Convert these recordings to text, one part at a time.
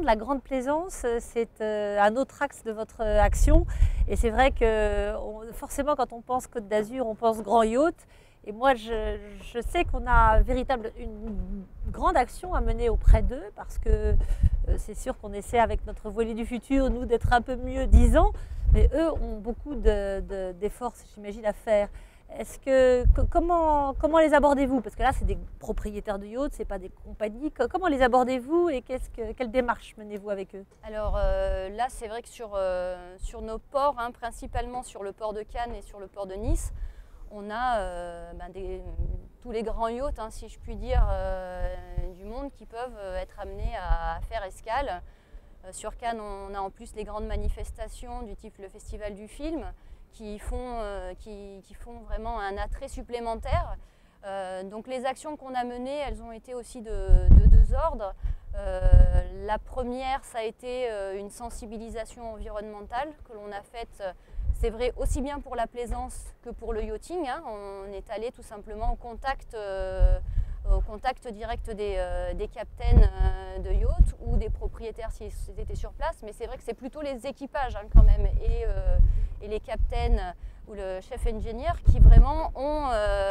de la grande plaisance, c'est un autre axe de votre action. Et c'est vrai que forcément, quand on pense Côte d'Azur, on pense grand yacht. Et moi, je sais qu'on a une grande action à mener auprès d'eux parce que c'est sûr qu'on essaie avec notre voilier du futur, nous, d'être un peu mieux 10 ans. Mais eux ont beaucoup d'efforts, j'imagine, à faire. Comment les abordez-vous? Parce que là, c'est des propriétaires de yachts, ce n'est pas des compagnies. Comment les abordez-vous et quelle démarche menez-vous avec eux? Alors là, c'est vrai que sur nos ports, hein, principalement sur le port de Cannes et sur le port de Nice, on a tous les grands yachts, hein, si je puis dire, du monde qui peuvent être amenés à faire escale. Sur Cannes, on a en plus les grandes manifestations du type le Festival du film qui font vraiment un attrait supplémentaire. Donc les actions qu'on a menées, elles ont été aussi de deux ordres. La première, ça a été une sensibilisation environnementale que l'on a faite. C'est vrai aussi bien pour la plaisance que pour le yachting, hein. On est allé tout simplement au contact direct des captains de yacht ou des propriétaires s'ils étaient sur place. Mais c'est vrai que c'est plutôt les équipages, hein, quand même, et les captains ou le chef ingénieur qui vraiment ont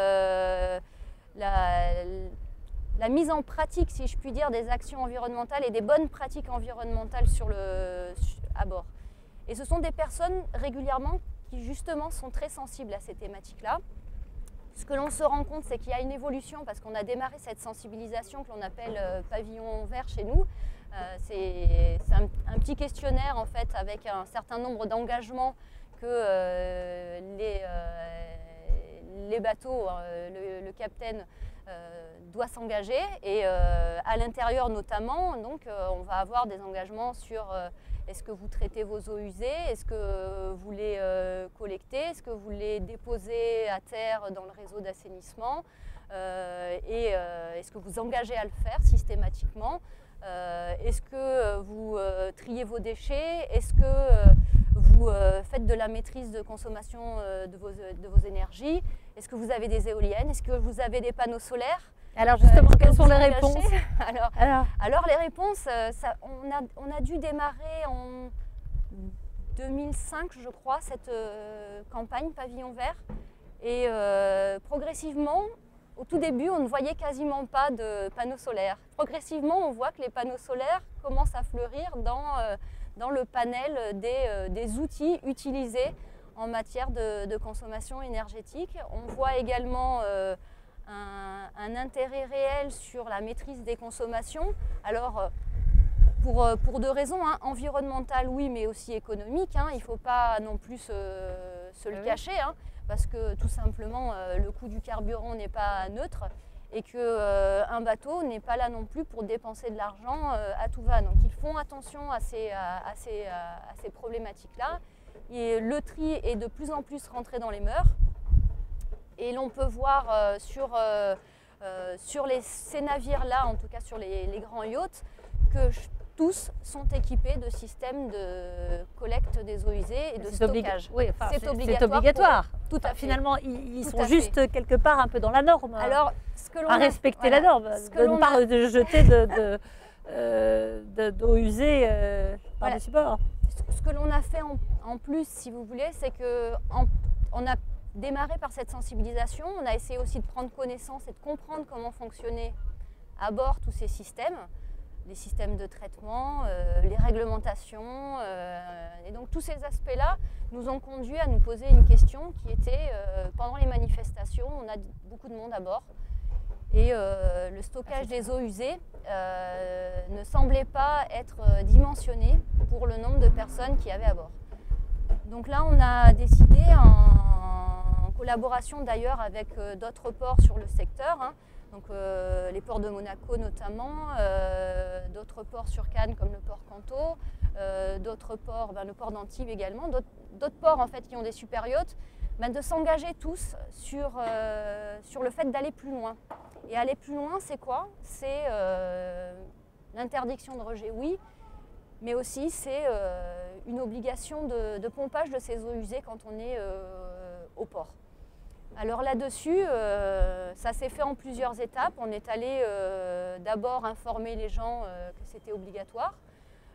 la mise en pratique, si je puis dire, des actions environnementales et des bonnes pratiques environnementales à bord. Et ce sont des personnes régulièrement qui justement sont très sensibles à ces thématiques-là. Ce que l'on se rend compte, c'est qu'il y a une évolution parce qu'on a démarré cette sensibilisation que l'on appelle pavillon vert chez nous. C'est un petit questionnaire en fait avec un certain nombre d'engagements que les bateaux, le capitaine doit s'engager et à l'intérieur notamment, donc on va avoir des engagements sur est-ce que vous traitez vos eaux usées, est-ce que vous les collectez, est-ce que vous les déposez à terre dans le réseau d'assainissement et est-ce que vous engagez à le faire systématiquement, est-ce que vous triez vos déchets, est-ce que vous faites de la maîtrise de consommation de vos énergies, est-ce que vous avez des éoliennes, est-ce que vous avez des panneaux solaires? Alors justement, quelles sont les réponses? Alors les réponses, on a dû démarrer en 2005, je crois, cette campagne Pavillon Vert. Et progressivement, au tout début, on ne voyait quasiment pas de panneaux solaires. Progressivement, on voit que les panneaux solaires commencent à fleurir dans le panel des outils utilisés en matière de consommation énergétique. On voit également un intérêt réel sur la maîtrise des consommations. Alors, pour deux raisons, hein, environnementales, oui, mais aussi économiques, hein. Il ne faut pas non plus se le cacher, hein, parce que tout simplement, le coût du carburant n'est pas neutre et qu'un bateau n'est pas là non plus pour dépenser de l'argent à tout va. Donc, ils font attention à ces problématiques-là. Et le tri est de plus en plus rentré dans les mœurs. Et l'on peut voir sur ces navires-là, en tout cas sur les grands yachts, que tous sont équipés de systèmes de collecte des eaux usées et de stockage. Oui, enfin, c'est obligatoire. Tout à fait. Finalement, ils sont juste quelque part un peu dans la norme. Alors, à respecter la norme, de ne pas jeter d'eau usée par-dessus bord. Ce que l'on a fait en plus, si vous voulez, c'est qu'on a démarré par cette sensibilisation. On a essayé aussi de prendre connaissance et de comprendre comment fonctionnaient à bord tous ces systèmes, les systèmes de traitement, les réglementations. Et donc tous ces aspects-là nous ont conduit à nous poser une question qui était, pendant les manifestations, on a beaucoup de monde à bord. Et le stockage des eaux usées ne semblait pas être dimensionné pour le nombre de personnes qu'il y avait à bord. Donc là, on a décidé, en collaboration d'ailleurs avec d'autres ports sur le secteur, hein, donc les ports de Monaco notamment, d'autres ports sur Cannes comme le port Canto, d'autres ports, le port d'Antibes également, d'autres ports en fait qui ont des super yachts, de s'engager tous sur le fait d'aller plus loin. Et aller plus loin, c'est quoi? C'est l'interdiction de rejet, oui, mais aussi c'est une obligation de pompage de ces eaux usées quand on est au port. Alors là-dessus, ça s'est fait en plusieurs étapes. On est allé d'abord informer les gens que c'était obligatoire.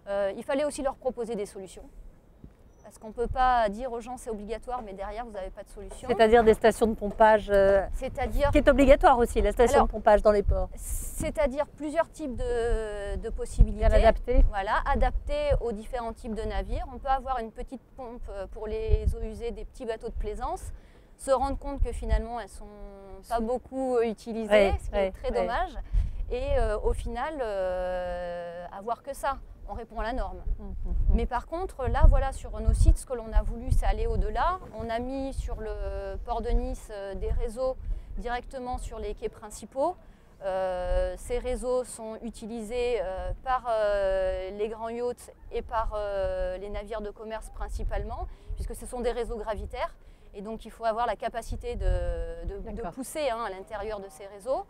Il fallait aussi leur proposer des solutions. Parce qu'on ne peut pas dire aux gens c'est obligatoire, mais derrière vous n'avez pas de solution. C'est-à-dire des stations de pompage, C'est-à-dire qui est obligatoire aussi, la station de pompage dans les ports. C'est-à-dire plusieurs types de possibilités. Bien adaptées. Voilà, adaptées aux différents types de navires. On peut avoir une petite pompe pour les eaux usées des petits bateaux de plaisance, se rendre compte que finalement elles ne sont pas beaucoup utilisées, ce qui est très dommage. Et au final, avoir que ça. On répond à la norme. Mais par contre, là, voilà, sur nos sites, ce que l'on a voulu, c'est aller au-delà. On a mis sur le port de Nice des réseaux directement sur les quais principaux. Ces réseaux sont utilisés par les grands yachts et par les navires de commerce principalement, puisque ce sont des réseaux gravitaires. Et donc, il faut avoir la capacité de pousser à l'intérieur de ces réseaux.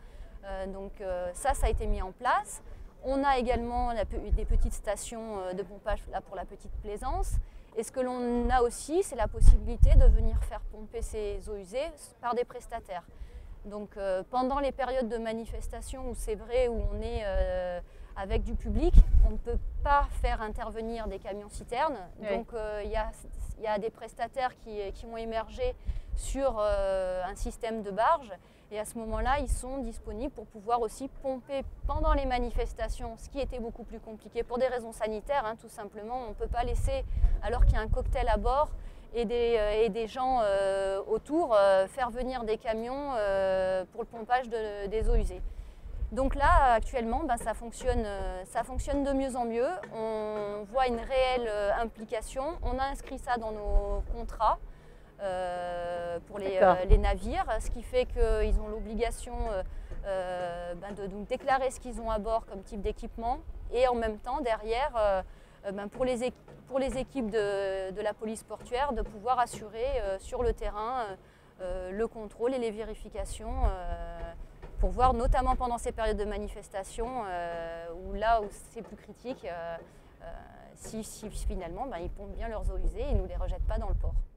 Ça a été mis en place. On a également des petites stations de pompage là, pour la petite plaisance. Et ce que l'on a aussi, c'est la possibilité de venir faire pomper ces eaux usées par des prestataires. Donc pendant les périodes de manifestation où c'est vrai, où on est avec du public, on ne peut pas faire intervenir des camions-citernes. Oui. Donc il y a des prestataires qui ont émergé sur un système de barge. Et à ce moment-là, ils sont disponibles pour pouvoir aussi pomper pendant les manifestations, ce qui était beaucoup plus compliqué pour des raisons sanitaires, tout simplement. On ne peut pas laisser, alors qu'il y a un cocktail à bord et des gens autour, faire venir des camions pour le pompage des eaux usées. Donc là, actuellement, ça fonctionne de mieux en mieux. On voit une réelle implication. On a inscrit ça dans nos contrats. Pour les navires, ce qui fait qu'ils ont l'obligation de déclarer ce qu'ils ont à bord comme type d'équipement et en même temps derrière pour les équipes de la police portuaire de pouvoir assurer sur le terrain le contrôle et les vérifications pour voir notamment pendant ces périodes de manifestation où c'est plus critique si finalement ils pompent bien leurs eaux usées et ne nous les rejettent pas dans le port.